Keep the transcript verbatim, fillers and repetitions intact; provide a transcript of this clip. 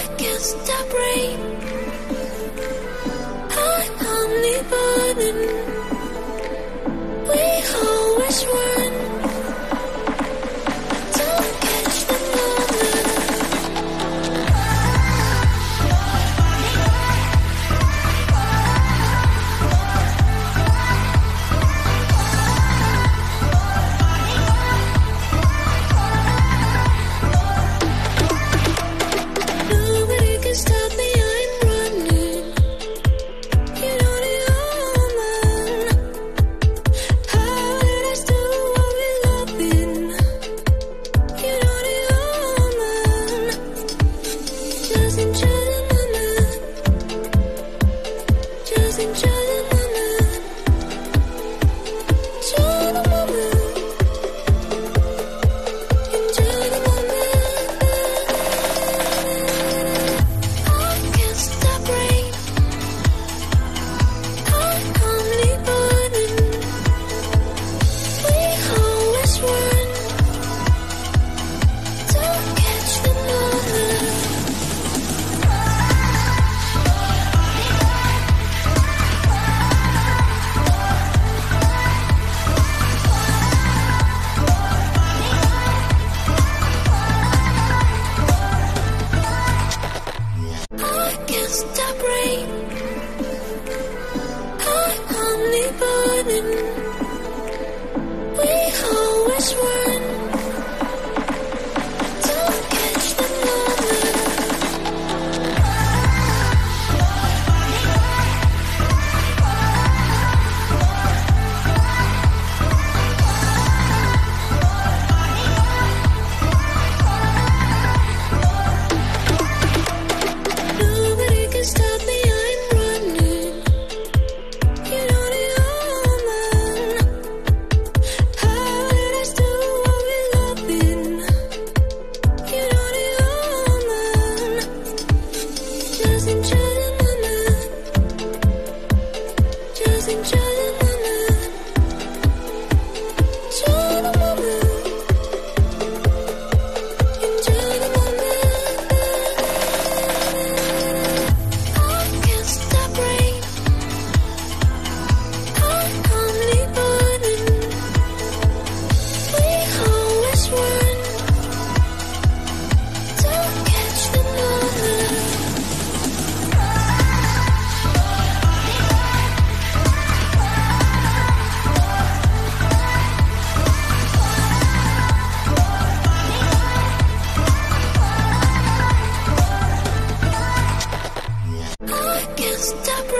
can't stop rain. I'm only burning. We always run. Don't catch the moment. Nobody can stop me, I'm running. You know the woman. How did I do what we loving? You know the woman. Just enjoy the moment. Just enjoy the moment. Enjoy the moment. Enjoy the moment. I can't stop rain. I'm only burning. We always run. Don't catch the moment. I can't stop rain. I'm only burning. We always run. Don't catch the moment. Nobody can stop me, I'm running. You know the woman. How did I do what we loving? You know the woman. Just enjoy the moment. Just enjoy the moment. Enjoy the moment. Enjoy the moment. I can't stop rain. I'm only burning. We always run. Don't catch the moment. I can't stop